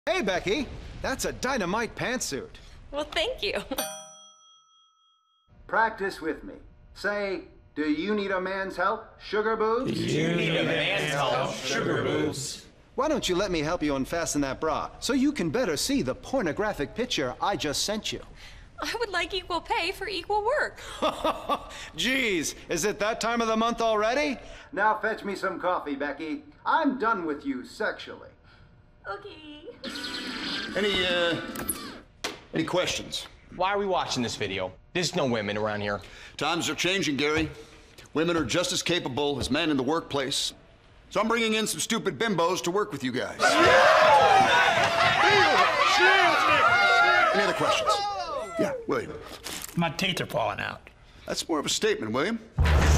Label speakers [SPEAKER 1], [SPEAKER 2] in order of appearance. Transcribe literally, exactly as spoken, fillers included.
[SPEAKER 1] Hey, Becky. That's a dynamite pantsuit.
[SPEAKER 2] Well, thank you.
[SPEAKER 3] Practice with me. Say, do you need a man's help, sugar boobs?
[SPEAKER 4] Do you need a man's help, sugar boobs?
[SPEAKER 1] Why don't you let me help you unfasten that bra so you can better see the pornographic picture I just sent you?
[SPEAKER 2] I would like equal pay for equal work.
[SPEAKER 1] Geez, is it that time of the month already?
[SPEAKER 3] Now fetch me some coffee, Becky. I'm done with you sexually.
[SPEAKER 2] Okay.
[SPEAKER 5] Any, uh, any questions?
[SPEAKER 4] Why are we watching this video? There's no women around here.
[SPEAKER 5] Times are changing, Gary. Women are just as capable as men in the workplace. So I'm bringing in some stupid bimbos to work with you guys. Any other questions? Yeah, William.
[SPEAKER 6] My teeth are falling out.
[SPEAKER 5] That's more of a statement, William.